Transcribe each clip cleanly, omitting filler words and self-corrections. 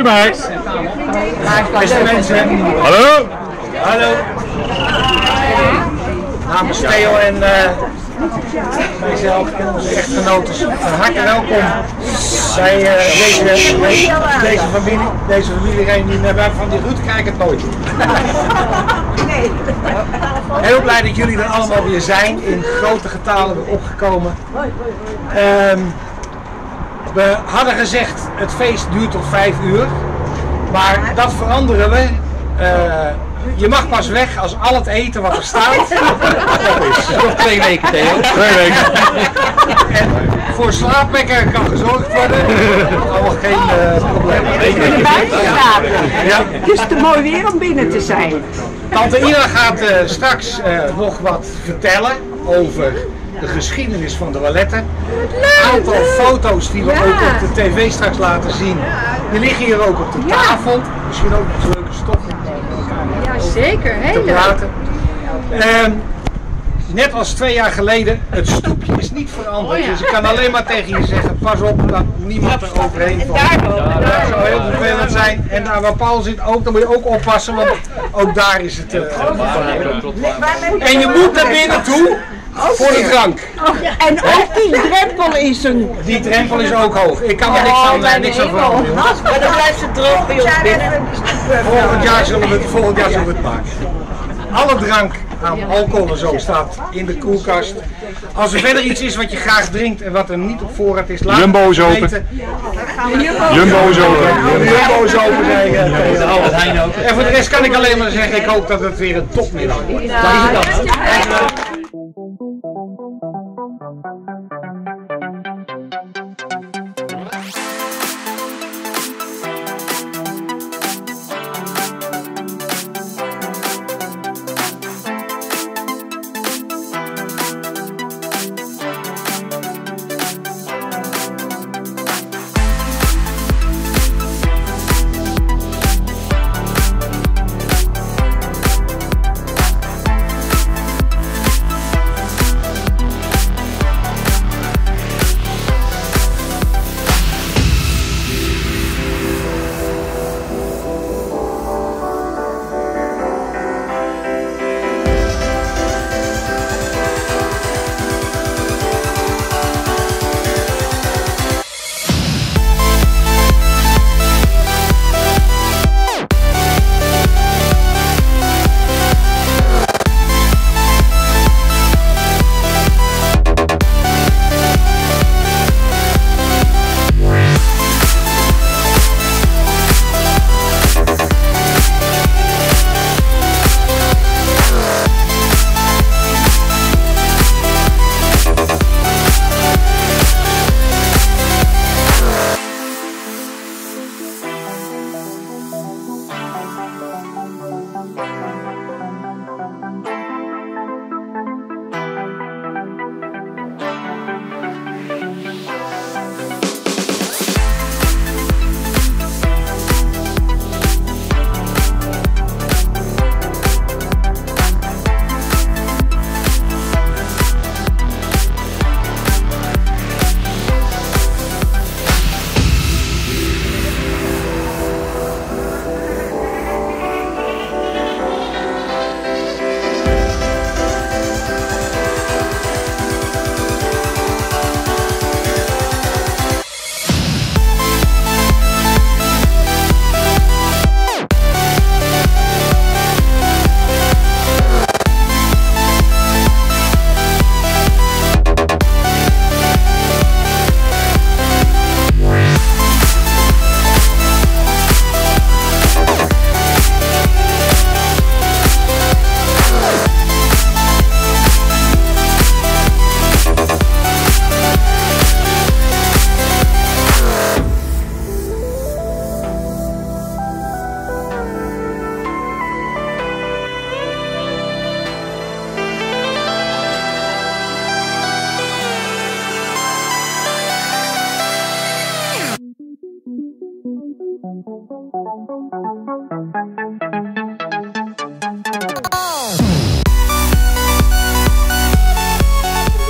erbij. Beste mensen. Hallo. Hallo. Namens Theo en mijzelf en onze echtgenoten van harte welkom bij deze familiereunie. Van die Ruud krijg ik het nooit. Heel blij dat jullie er allemaal weer zijn, in grote getalen weer opgekomen. We hadden gezegd het feest duurt tot 5 uur, maar dat veranderen we. Je mag pas weg als al het eten wat er staat op is. Nog 2 weken, Theo. 2 weken. En voor slaapwekker kan gezorgd worden. Allemaal geen probleem. Ja. Het is te mooi weer om binnen te zijn. Tante Ina gaat straks nog wat vertellen over de geschiedenis van de Waletten. Een aantal foto's die we ook op de tv straks laten zien, die liggen hier ook op de tafel. Misschien ook nog leuke stof om elkaar zeker, heel te praten. Net als 2 jaar geleden, het stoepje is niet veranderd. Dus ik kan alleen maar tegen je zeggen, pas op dat niemand er overheen valt. Dat zou heel vervelend zijn. En daar waar Paul zit ook, dan moet je ook oppassen, want ook daar is het en je moet naar binnen toe voor de drank. En ook die drempel is Die drempel is ook hoog. Ik kan er niks aan veranderen. Maar dan blijft het droog bij ons binnen. Volgend jaar zullen we het maken. Alle drank aan alcohol en zo staat in de koelkast. Als er verder iets is wat je graag drinkt en wat er niet op voorraad is, laat Jumbo is het open. weten. Jumbo is open. Jumbo is open. En voor de rest kan ik alleen maar zeggen, ik hoop dat het weer een topmiddag wordt.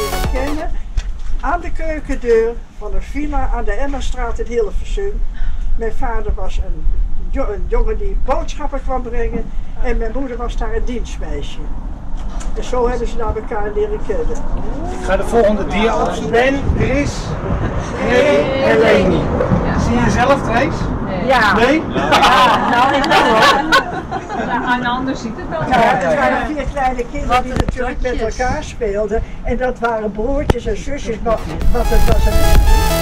Aan de keukendeur van een villa aan de Emmerstraat in Hilversum Mijn vader was een jongen die boodschappen kwam brengen en mijn moeder was daar een dienstmeisje. En zo hebben ze naar elkaar leren kennen. Ik ga de volgende dia op. Ben, Chris, Ray en Leni. Zie je zelf, Trace? Ja. Nee? Nou, ik wel hoor. Ja, een ander ziet het wel. Ja, het waren 4 kleine kinderen die natuurlijk met elkaar speelden. En dat waren broertjes en zusjes, maar het was een